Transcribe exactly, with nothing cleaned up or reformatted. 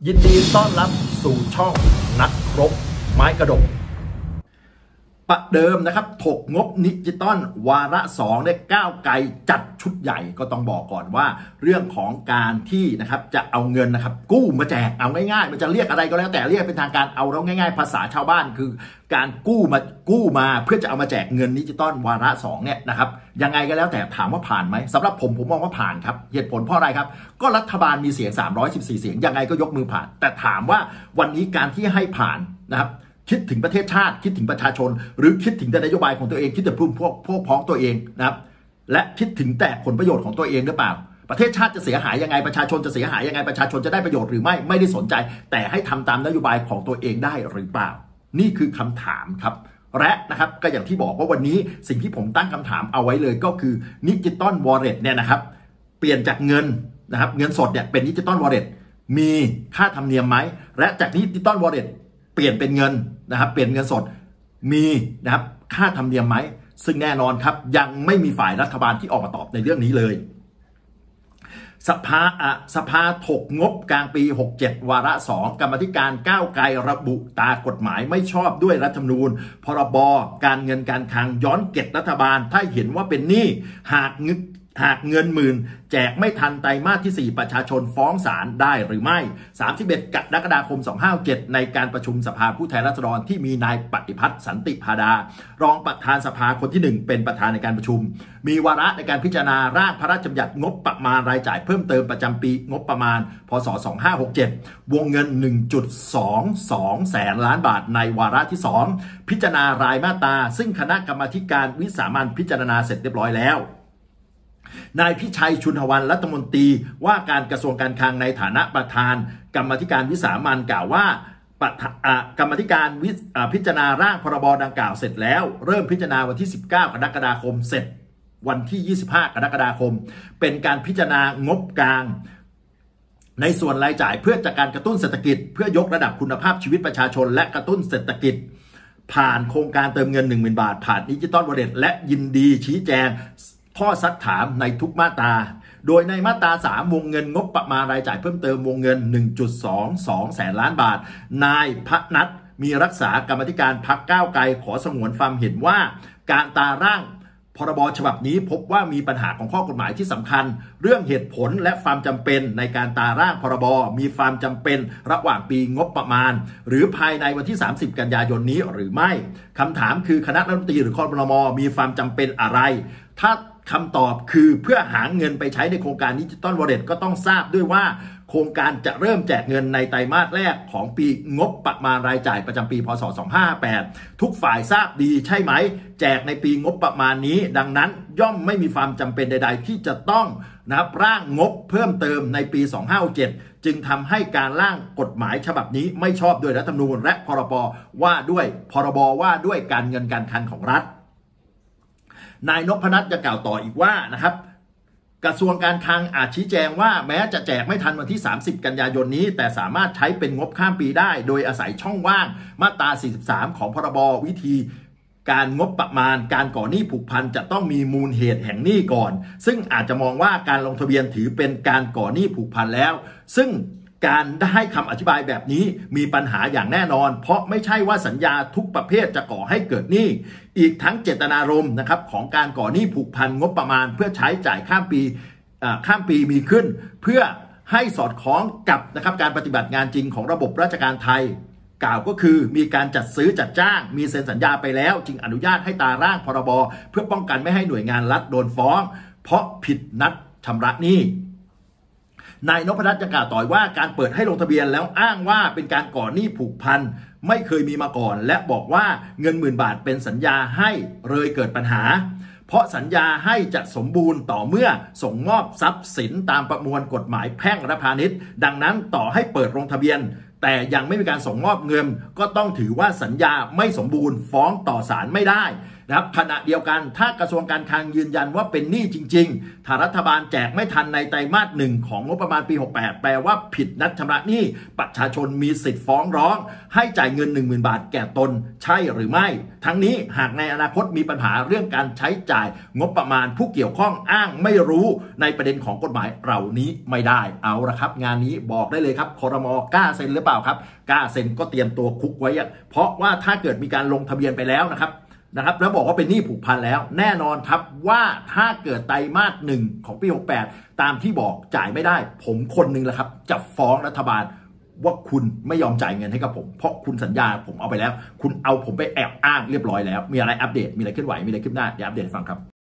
ยินดีต้อนรับสู่ช่องนักรบไม้กระดกประเดิมนะครับถกงบดิจิตอลวาระสองได้ก้าวไกลจัดชุดใหญ่ก็ต้องบอกก่อนว่าเรื่องของการที่นะครับจะเอาเงินนะครับกู้มาแจกเอาง่ายๆมันจะเรียกอะไรก็แล้วแต่เรียกเป็นทางการเอาแล้วง่ายๆภาษาชาวบ้านคือการกู้มากู้มาเพื่อจะเอามาแจกเงินดิจิตอลวาระสองเนี่ยนะครับยังไงก็แล้วแต่ถามว่าผ่านไหมสำหรับผมผมมองว่าผ่านครับเหตุผลเพราะอะไรครับก็รัฐบาลมีเสียงสามร้อยสิบสี่เสียงยังไงก็ยกมือผ่านแต่ถามว่าวันนี้การที่ให้ผ่านนะครับคิดถึงประเทศชาติคิดถึงประชาชนหรือคิดถึงแต่นโยบายของตัวเองคิดถึงพวกพวกพ้องตัวเองนะครับและคิดถึงแต่ผลประโยชน์ของตัวเองหรือเปล่าประเทศชาติจะเสียหายยังไงประชาชนจะเสียหายยังไงประชาชนจะได้ประโยชน์หรือไม่ไม่ได้สนใจแต่ให้ทำตามนโยบายของตัวเองได้หรือเปล่านี่คือคำถามครับและนะครับก็อย่างที่บอกว่าวันนี้สิ่งที่ผมตั้งคำถามเอาไว้เลยก็คือดิจิตอลวอลเล็ตเนี่ยนะครับเปลี่ยนจากเงินนะครับเงินสดเนี่ยเป็นดิจิตอลวอลเล็ตมีค่าธรรมเนียมไหมและจากดิจิตอลวอลเล็ตเปลี่ยนเป็นเงินนะครับเปลี่ยนเงินสดมีนะครับค่าธรรมเนียมไหมซึ่งแน่นอนครับยังไม่มีฝ่ายรัฐบาลที่ออกมาตอบในเรื่องนี้เลยสภาอ่ะสภาถกงบกลางปีหกสิบเจ็ดวาระสองกรรมธิการก้าวไกลระบุตากฎหมายไม่ชอบด้วยรัฐธรรมนูญพรบการเงินการคลังย้อนเก็บรัฐบาลถ้าเห็นว่าเป็นหนี้หากงึกหากเงินหมื่นแจกไม่ทันไตรมาสที่สี่ประชาชนฟ้องศาลได้หรือไม่สามสิบเอ็ดกรกฎาคมสองพันห้าร้อยหกสิบเจ็ดในการประชุมสภาผู้แทนราษฎรที่มีนายปฏิพัฒน์สันติพาดารองประธานสภาคนที่หนึ่งเป็นประธานในการประชุมมีวาระในการพิจารณาร่างพระราชบัญญัติงบประมาณรายจ่ายเพิ่มเติมประจำปีงบประมาณพ.ศ. สองพันห้าร้อยหกสิบเจ็ดวงเงิน หนึ่งจุดสองสอง แสนล้านบาทในวาระที่สองพิจารณารายมาตราซึ่งคณะกรรมาธิการวิสามัญพิจารณาเสร็จเรียบร้อยแล้วนายพิชัยชุนหวันรัฐมนตรีว่าการกระทรวงการคลังในฐานะประธานกรรมาธิการวิสามัญกล่าวว่ากรรมาธิการพิจารณาร่างพรบดังกล่าวเสร็จแล้วเริ่มพิจารณาวันที่สิบเก้ากรกฎาคมเสร็จวันที่ยี่สิบห้ากรกฎาคมเป็นการพิจารณางบกลางในส่วนรายจ่ายเพื่อจากการกระตุ้นเศรษฐกิจเพื่อยกระดับคุณภาพชีวิตประชาชนและกระตุ้นเศรษฐกิจผ่านโครงการเติมเงิน หนึ่งหมื่น บาทผ่านดิจิตอลวอลเล็ตและยินดีชี้แจงข้อซักถามในทุกมาตราโดยในมาตราสามวงเงินงบประมาณรายจ่ายเพิ่มเติมวงเงิน หนึ่งจุดสองสอง แสนล้านบาทนายพนัทมีรักษากรรมธิการพรรคก้าวไกลขอสงวนความเห็นว่าการตาร่างพรบฉบับนี้พบว่ามีปัญหาของข้อกฎหมายที่สำคัญเรื่องเหตุผลและความจำเป็นในการตาร่างพรบมีความจำเป็นระหว่างปีงบประมาณหรือภายในวันที่สามสิบกันยายนนี้หรือไม่คำถามคือคณะรัฐมนตรีหรือครม.มีความจำเป็นอะไรถ้าคำตอบคือเพื่อหาเงินไปใช้ในโครงการดิจิตอลวอลเล็ตก็ต้องทราบด้วยว่าโครงการจะเริ่มแจกเงินในไตรมาสแรกของปีงบประมาณรายจ่ายประจำปีพ.ศ. สองพันห้าร้อยห้าสิบแปดทุกฝ่ายทราบดีใช่ไหมแจกในปีงบประมาณนี้ดังนั้นย่อมไม่มีความจำเป็นใดๆที่จะต้องนะครับร่างงบเพิ่มเติมในปีสองพันห้าร้อยหกสิบเจ็ดจึงทำให้การร่างกฎหมายฉบับนี้ไม่ชอบด้วยรัฐธรรมนูญและพรบว่าด้วยพรบว่าด้วยการเงินการคลังของรัฐนายนพนัทจะกล่าวต่ออีกว่านะครับกระทรวงการคลังอาจชี้แจงว่าแม้จะแจกไม่ทันวันที่สามสิบกันยายนนี้แต่สามารถใช้เป็นงบข้ามปีได้โดยอาศัยช่องว่างมาตราสี่สิบสามของพรบวิธีการงบประมาณการก่อหนี้ผูกพันจะต้องมีมูลเหตุแห่งหนี้ก่อนซึ่งอาจจะมองว่าการลงทะเบียนถือเป็นการก่อหนี้ผูกพันแล้วซึ่งการได้คำอธิบายแบบนี้มีปัญหาอย่างแน่นอนเพราะไม่ใช่ว่าสัญญาทุกประเภทจะก่อให้เกิดหนี้อีกทั้งเจตนารมณ์นะครับของการก่อหนี้ผูกพันงบประมาณเพื่อใช้จ่ายข้ามปีข้ามปีมีขึ้นเพื่อให้สอดคล้องกับนะครับการปฏิบัติงานจริงของระบบราชการไทยกล่าวก็คือมีการจัดซื้อจัดจ้างมีเซ็นสัญญาไปแล้วจึงอนุญาตให้ตาร่างพรบเพื่อป้องกันไม่ให้หน่วยงานรัฐโดนฟ้องเพราะผิดนัดชำระหนี้นายนพรัตน์จะกล่าวต่อว่าการเปิดให้ลงทะเบียนแล้วอ้างว่าเป็นการก่อหนี้ผูกพันไม่เคยมีมาก่อนและบอกว่าเงินหมื่นบาทเป็นสัญญาให้เลยเกิดปัญหาเพราะสัญญาให้จะสมบูรณ์ต่อเมื่อส่งมอบทรัพย์สินตามประมวลกฎหมายแพ่งและพาณิชย์ดังนั้นต่อให้เปิดลงทะเบียนแต่ยังไม่มีการส่งมอบเงินก็ต้องถือว่าสัญญาไม่สมบูรณ์ฟ้องต่อศาลไม่ได้นะครับขณะเดียวกันถ้ากระทรวงการคลังยืนยันว่าเป็นหนี้จริงๆถ้ารัฐบาลแจกไม่ทันในไตรมาสหนึ่งของงบประมาณปีหกสิบแปดแปลว่าผิดนัดชำระหนี้ประชาชนมีสิทธิ์ฟ้องร้องให้จ่ายเงิน หนึ่งหมื่น บาทแก่ตนใช่หรือไม่ทั้งนี้หากในอนาคตมีปัญหาเรื่องการใช้จ่ายงบประมาณผู้เกี่ยวข้องอ้างไม่รู้ในประเด็นของกฎหมายเหล่านี้ไม่ได้เอาละครับงานนี้บอกได้เลยครับครม.กล้าเซ็นหรือเปล่าครับกล้าเซ็นก็เตรียมตัวคุกไว้เพราะว่าถ้าเกิดมีการลงทะเบียนไปแล้วนะครับนะครับแล้วบอกว่าเป็นหนี้ผูกพันแล้วแน่นอนครับว่าถ้าเกิดไตรมาสหนึ่งของปีหกสิบแปดตามที่บอกจ่ายไม่ได้ผมคนหนึ่งแหละครับจะฟ้องรัฐบาลว่าคุณไม่ยอมจ่ายเงินให้กับผมเพราะคุณสัญญาผมเอาไปแล้วคุณเอาผมไปแอบอ้างเรียบร้อยแล้วมีอะไรอัปเดตมีอะไรเคลื่อนไหวมีอะไรคืบหน้าเดี๋ยวอัปเดตฟังครับ